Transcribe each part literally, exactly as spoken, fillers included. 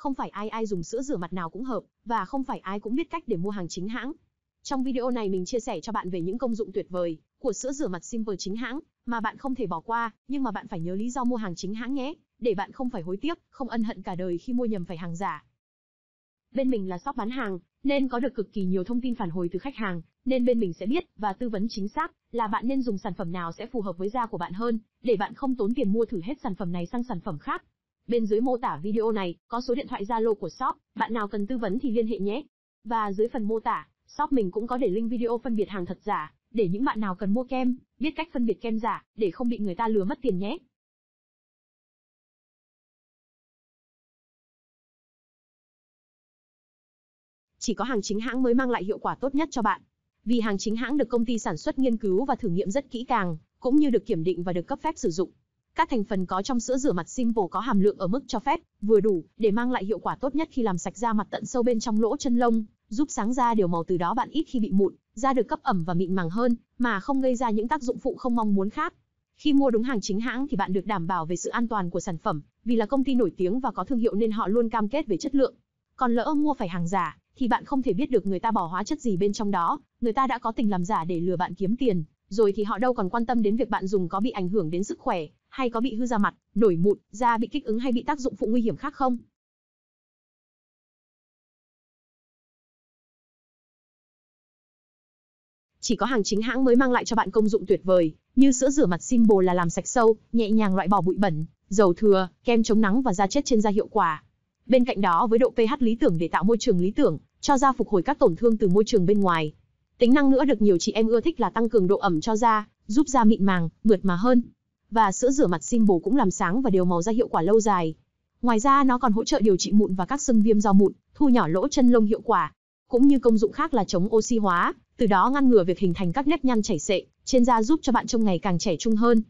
Không phải ai ai dùng sữa rửa mặt nào cũng hợp, và không phải ai cũng biết cách để mua hàng chính hãng. Trong video này mình chia sẻ cho bạn về những công dụng tuyệt vời của sữa rửa mặt Simple chính hãng mà bạn không thể bỏ qua, nhưng mà bạn phải nhớ lý do mua hàng chính hãng nhé, để bạn không phải hối tiếc, không ân hận cả đời khi mua nhầm phải hàng giả. Bên mình là shop bán hàng, nên có được cực kỳ nhiều thông tin phản hồi từ khách hàng, nên bên mình sẽ biết và tư vấn chính xác là bạn nên dùng sản phẩm nào sẽ phù hợp với da của bạn hơn, để bạn không tốn tiền mua thử hết sản phẩm này sang sản phẩm khác. Bên dưới mô tả video này có số điện thoại Zalo của shop, bạn nào cần tư vấn thì liên hệ nhé. Và dưới phần mô tả, shop mình cũng có để link video phân biệt hàng thật giả, để những bạn nào cần mua kem, biết cách phân biệt kem giả, để không bị người ta lừa mất tiền nhé. Chỉ có hàng chính hãng mới mang lại hiệu quả tốt nhất cho bạn. Vì hàng chính hãng được công ty sản xuất nghiên cứu và thử nghiệm rất kỹ càng, cũng như được kiểm định và được cấp phép sử dụng. Các thành phần có trong sữa rửa mặt Simple có hàm lượng ở mức cho phép, vừa đủ, để mang lại hiệu quả tốt nhất khi làm sạch da mặt tận sâu bên trong lỗ chân lông, giúp sáng da đều màu, từ đó bạn ít khi bị mụn, da được cấp ẩm và mịn màng hơn, mà không gây ra những tác dụng phụ không mong muốn khác. Khi mua đúng hàng chính hãng thì bạn được đảm bảo về sự an toàn của sản phẩm, vì là công ty nổi tiếng và có thương hiệu nên họ luôn cam kết về chất lượng. Còn lỡ mua phải hàng giả, thì bạn không thể biết được người ta bỏ hóa chất gì bên trong đó, người ta đã có tình làm giả để lừa bạn kiếm tiền, rồi thì họ đâu còn quan tâm đến việc bạn dùng có bị ảnh hưởng đến sức khỏe, hay có bị hư da mặt, nổi mụn, da bị kích ứng hay bị tác dụng phụ nguy hiểm khác không. Chỉ có hàng chính hãng mới mang lại cho bạn công dụng tuyệt vời, như sữa rửa mặt Simple là làm sạch sâu, nhẹ nhàng loại bỏ bụi bẩn, dầu thừa, kem chống nắng và da chết trên da hiệu quả. Bên cạnh đó với độ pH lý tưởng để tạo môi trường lý tưởng cho da phục hồi các tổn thương từ môi trường bên ngoài. Tính năng nữa được nhiều chị em ưa thích là tăng cường độ ẩm cho da, giúp da mịn màng, mượt mà hơn. Và sữa rửa mặt Simple cũng làm sáng và đều màu da hiệu quả lâu dài. Ngoài ra nó còn hỗ trợ điều trị mụn và các sưng viêm do mụn, thu nhỏ lỗ chân lông hiệu quả. Cũng như công dụng khác là chống oxy hóa, từ đó ngăn ngừa việc hình thành các nếp nhăn chảy xệ trên da, giúp cho bạn trông ngày càng trẻ trung hơn.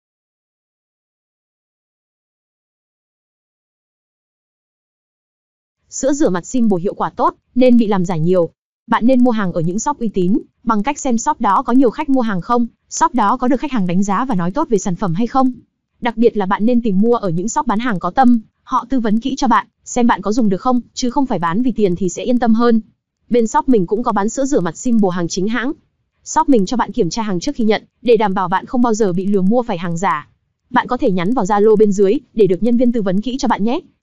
Sữa rửa mặt Simple hiệu quả tốt, nên bị làm giả nhiều. Bạn nên mua hàng ở những shop uy tín, bằng cách xem shop đó có nhiều khách mua hàng không, shop đó có được khách hàng đánh giá và nói tốt về sản phẩm hay không. Đặc biệt là bạn nên tìm mua ở những shop bán hàng có tâm, họ tư vấn kỹ cho bạn, xem bạn có dùng được không, chứ không phải bán vì tiền thì sẽ yên tâm hơn. Bên shop mình cũng có bán sữa rửa mặt Simple hàng chính hãng. Shop mình cho bạn kiểm tra hàng trước khi nhận, để đảm bảo bạn không bao giờ bị lừa mua phải hàng giả. Bạn có thể nhắn vào Zalo bên dưới, để được nhân viên tư vấn kỹ cho bạn nhé.